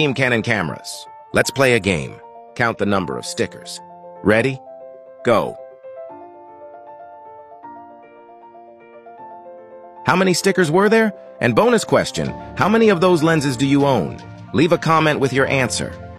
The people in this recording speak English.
Team Canon Cameras. Let's play a game. Count the number of stickers. Ready? Go. How many stickers were there? And bonus question, how many of those lenses do you own? Leave a comment with your answer.